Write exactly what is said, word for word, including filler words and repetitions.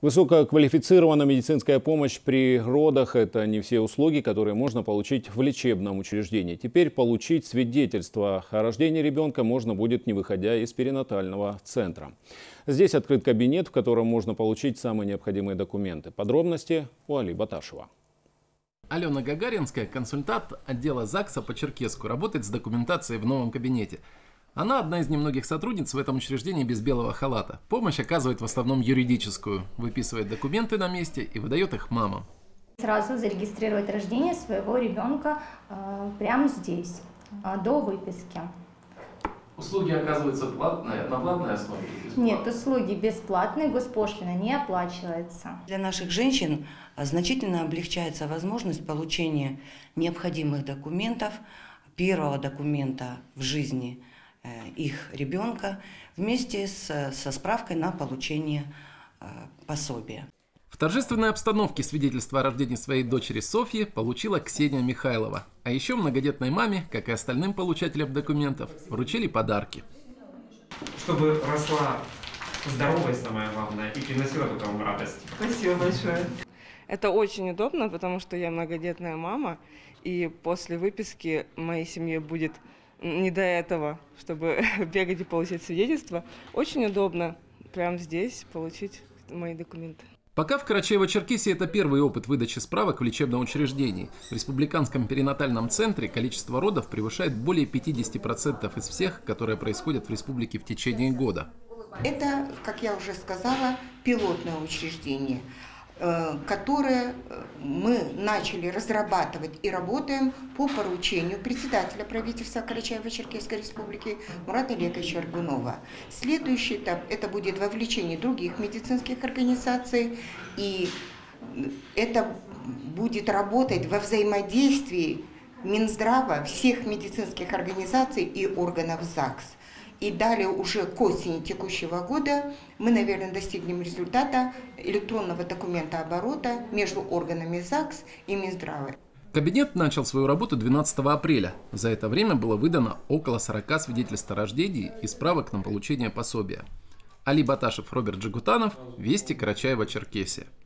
Высококвалифицированная медицинская помощь при родах – это не все услуги, которые можно получить в лечебном учреждении. Теперь получить свидетельство о рождении ребенка можно будет, не выходя из перинатального центра. Здесь открыт кабинет, в котором можно получить самые необходимые документы. Подробности у Али Баташева. Алена Гагаринская, консультант отдела ЗАГСа по Черкесску, работает с документацией в новом кабинете. Она одна из немногих сотрудниц в этом учреждении без белого халата. Помощь оказывает в основном юридическую. Выписывает документы на месте и выдает их мамам. Сразу зарегистрировать рождение своего ребенка э, прямо здесь, э, до выписки. Услуги оказываются платные, на платной основе? Нет, услуги бесплатные, госпошлина не оплачивается. Для наших женщин значительно облегчается возможность получения необходимых документов, первого документа в жизни их ребенка вместе с, со справкой на получение э, пособия. В торжественной обстановке свидетельство о рождении своей дочери Софьи получила Ксения Михайлова. А еще многодетной маме, как и остальным получателям документов, вручили подарки. Чтобы росла здоровой, самое главное, и приносила только вам радость. Спасибо большое. Это очень удобно, потому что я многодетная мама, и после выписки моей семье будет не до этого, чтобы бегать и получить свидетельство. Очень удобно прямо здесь получить мои документы. Пока в Карачаево-Черкесии это первый опыт выдачи справок в лечебном учреждении. В республиканском перинатальном центре количество родов превышает более пятидесяти процентов из всех, которые происходят в республике в течение года. Это, как я уже сказала, пилотное учреждение, которое мы начали разрабатывать и работаем по поручению председателя правительства Карачаево-Черкесской республики Мурата Лековича Аргунова. Следующий этап – это будет вовлечение других медицинских организаций, и это будет работать во взаимодействии Минздрава, всех медицинских организаций и органов ЗАГС. И далее уже к осени текущего года мы, наверное, достигнем результата электронного документа оборота между органами ЗАГС и Минздрава. Кабинет начал свою работу двенадцатого апреля. За это время было выдано около сорока свидетельств о рождении и справок на получение пособия. Али Баташев, Роберт Джигутанов, Вести, Карачаево-Черкесия.